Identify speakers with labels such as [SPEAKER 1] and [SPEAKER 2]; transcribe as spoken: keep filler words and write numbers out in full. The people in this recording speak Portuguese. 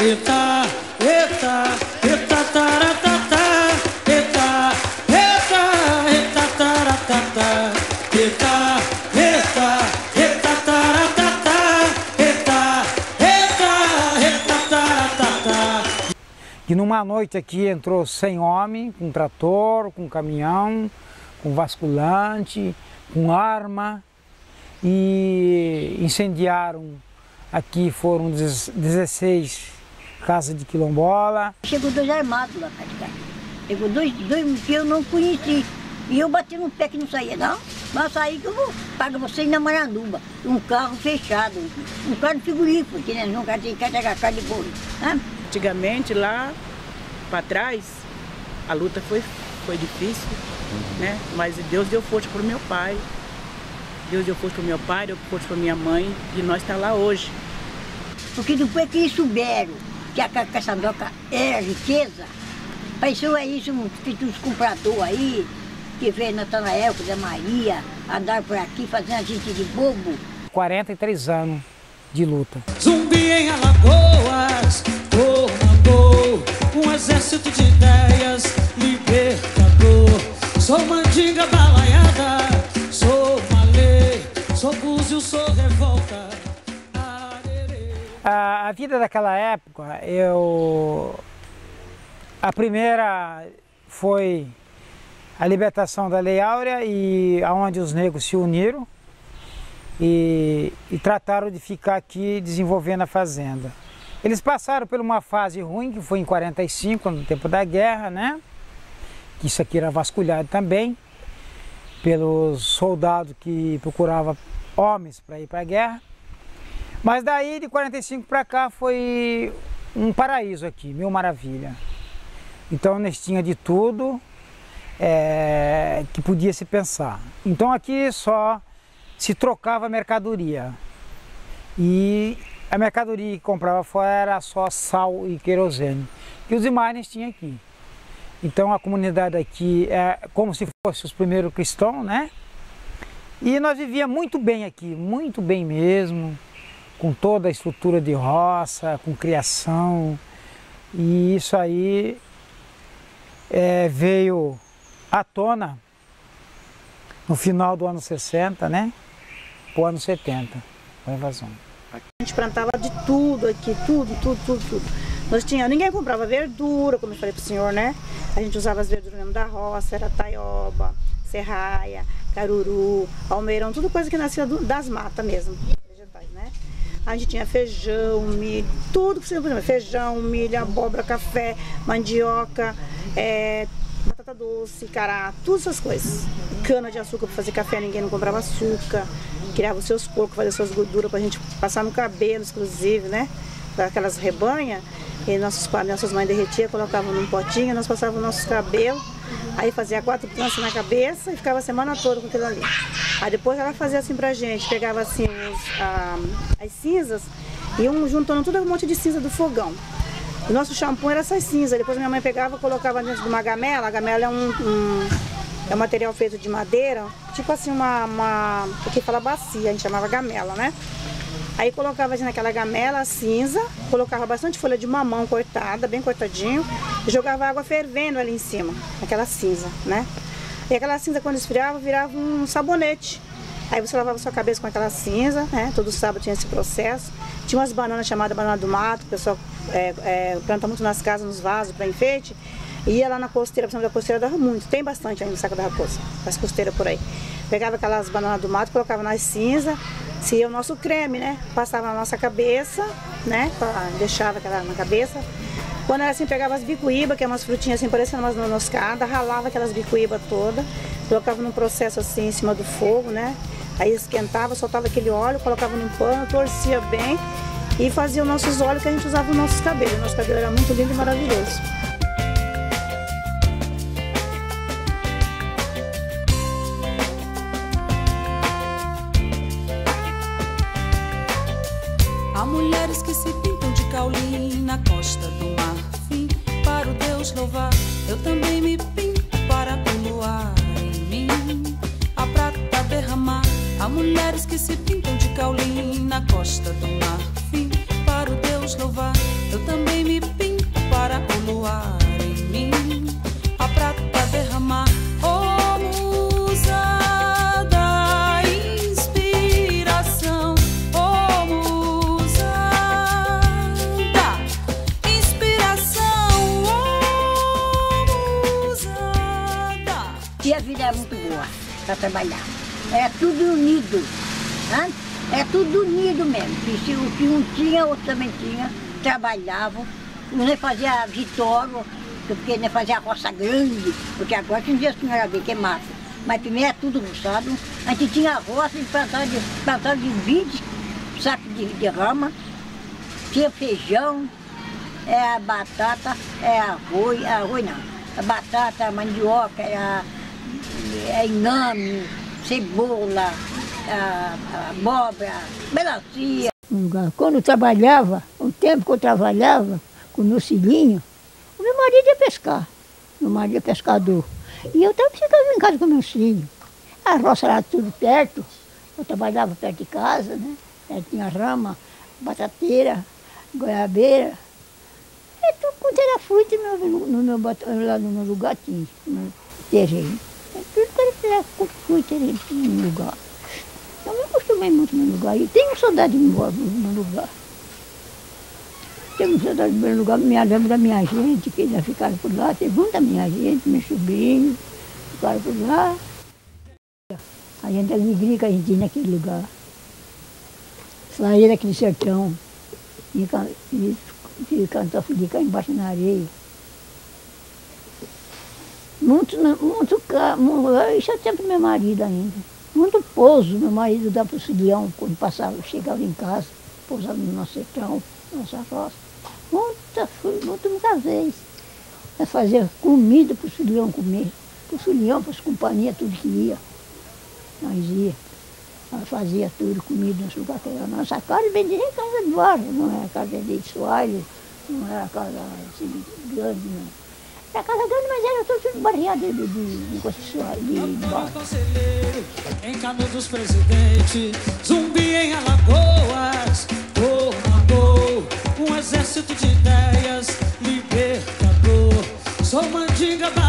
[SPEAKER 1] Eita, eita, eita, taratata, eita, eita, eita, taratata, eita, eita, eita, taratata, eita, eita, eita, taratata.
[SPEAKER 2] E numa noite aqui entrou cem homens, com trator, com caminhão, com vasculhante, com arma, e incendiaram aqui, foram dezesseis casas de quilombola.
[SPEAKER 3] Chegou dois armados lá, cara. Chegou dois, dois que eu não conheci. E eu bati no pé que não saía, não. Mas saí que eu vou pagar você na Maranduba. Um carro fechado, um carro de frigorífico, porque né, não tem que carregar carne de boi. Né?
[SPEAKER 4] Antigamente, lá para trás, a luta foi, foi difícil, uhum. né? Mas Deus deu força para o meu pai. Deus deu força para o meu pai, deu força para minha mãe, e nós estamos lá hoje.
[SPEAKER 3] Porque depois que eles souberam que a caçandoca é riqueza, pareceu é isso, os compradores aí, que veio Natanael, da Maria, andar por aqui fazendo a gente de bobo.
[SPEAKER 2] quarenta e três anos de luta.
[SPEAKER 1] Zumbi em Alagoas, comandou um exército de ideias, libertador. Sou mandinga balaiada, sou malê, sou búzio, sou revolta.
[SPEAKER 2] A, a vida daquela época, eu... a primeira foi a libertação da Lei Áurea, e onde os negros se uniram e, e trataram de ficar aqui desenvolvendo a fazenda. Eles passaram por uma fase ruim, que foi em quarenta e cinco, no tempo da guerra, né? Isso aqui era vasculhado também pelos soldados que procuravam homens para ir para a guerra. Mas daí, de quarenta e cinco para cá, foi um paraíso aqui, mil maravilha. Então, nós tínhamos de tudo é, que podia se pensar. Então, aqui só se trocava mercadoria. E a mercadoria que comprava fora era só sal e querosene. E os demais nós tínhamos aqui. Então, a comunidade aqui é como se fosse os primeiros cristãos, né? E nós vivíamos muito bem aqui, muito bem mesmo, com toda a estrutura de roça, com criação, e isso aí é, veio à tona no final do ano sessenta, né, para o ano setenta, com a invasão.
[SPEAKER 4] A gente plantava de tudo aqui, tudo, tudo, tudo, tudo. Nós tinha, ninguém comprava verdura, como eu falei para o senhor, né? A gente usava as verduras mesmo da roça, era taioba, serraia, caruru, almeirão, tudo coisa que nascia do, das matas mesmo, vegetais, né? A gente tinha feijão, milho, tudo que você podia, feijão, milho, abóbora, café, mandioca, é, batata doce, cará, todas essas coisas. Cana de açúcar para fazer café, ninguém não comprava açúcar, criava os seus porcos, fazia suas gorduras para a gente passar no cabelo, inclusive, né? Aquelas rebanhas, e nossos pais, nossas mães derretiam, colocavam num potinho, nós passávamos nossos cabelos, aí fazia quatro tranças na cabeça e ficava a semana toda com aquilo ali. Aí depois ela fazia assim pra gente, pegava assim os, a, as cinzas e um juntando tudo um monte de cinza do fogão. O nosso shampoo era essas cinzas, depois minha mãe pegava e colocava dentro de uma gamela. A gamela é um, um, é um material feito de madeira, tipo assim uma, uma, aqui fala bacia, a gente chamava gamela, né? Aí colocava assim naquela gamela cinza, colocava bastante folha de mamão cortada, bem cortadinho, e jogava água fervendo ali em cima, aquela cinza, né? E aquela cinza, quando esfriava, virava um sabonete. Aí você lavava sua cabeça com aquela cinza, né? Todo sábado tinha esse processo. Tinha umas bananas chamadas banana do mato, que o pessoal é, é, planta muito nas casas, nos vasos, para enfeite. E ia lá na costeira, por exemplo, da costeira dava muito, tem bastante aí no Saco da Raposa, as costeiras por aí. Pegava aquelas bananas do mato, colocava nas cinzas, se ia o nosso creme, né? Passava na nossa cabeça, né? Deixava aquela na cabeça. Quando era assim, pegava as bicuíba, que é umas frutinhas assim, parecendo umas nonoscadas, ralava aquelas bicuíba todas, colocava num processo assim em cima do fogo, né? Aí esquentava, soltava aquele óleo, colocava num pano, torcia bem e fazia os nossos óleos que a gente usava nos nossos cabelos. O nosso cabelo era muito lindo e maravilhoso.
[SPEAKER 5] Há mulheres que se pintam de caulim na costa do Marfim, para o Deus louvar. Eu também me pinto para o luar em mim a prata derramar. Há mulheres que se pintam de caulim na costa do Marfim, para o Deus louvar. Eu também
[SPEAKER 3] para trabalhar. É tudo unido, né? É tudo unido mesmo. Que se o que um tinha, outro também tinha, trabalhavam. Não fazia vitório, porque não fazia roça grande, porque agora tem dias que não era bem que é massa. Mas primeiro é tudo roçado. A gente tinha roça e plantava de, plantava de vide, saco de, de rama, tinha feijão, é a batata, é arroz, arroz não, a batata, a mandioca, é, a, é inhame, cebola, a, a abóbora, melancia.
[SPEAKER 6] Quando eu trabalhava, o tempo que eu trabalhava com o meu filhinho, o meu marido ia pescar, meu marido é pescador. E eu também ficava em casa com meus filhos. A roça era tudo perto, eu trabalhava perto de casa, né? Tinha rama, batateira, goiabeira. E tudo quanto era fruta no, no meu, lá no meu lugar tinha, no terreno. Tudo que era fruta no meu lugar. Eu me acostumei muito no meu lugar. E tenho saudade de ir embora no meu lugar. Tenho saudade do meu lugar, me lembro da minha gente, que já ficaram por lá. Teve muita minha gente, meus sobrinhos, ficaram por lá. A gente, a alegria que a gente tinha naquele lugar. Saía daquele sertão, e, e, e cantar ficar embaixo na areia. Muito, muito, muito, isso é o tempo do meu marido ainda. Muito pouso, meu marido dava para o filhão, quando passava, chegava em casa, pousava no nosso sertão, nossa roça. Muita, muita, muitas vezes. Nós fazia comida para o filhão comer, para o filhão, para as companhias, tudo que ia. Nós ia. Nós fazia tudo, comida no lugar que era a nossa casa, e vendia em casa de baixo, não era casa de soalho, não era casa assim, grande, não. Era casa grande, mas era tudo barreado de, de, de negócio de soalho, de baixo.
[SPEAKER 1] Em Canudos Presidente, Zumbi em Alagoas, comandou um exército de ideias libertador. Sou Mandinga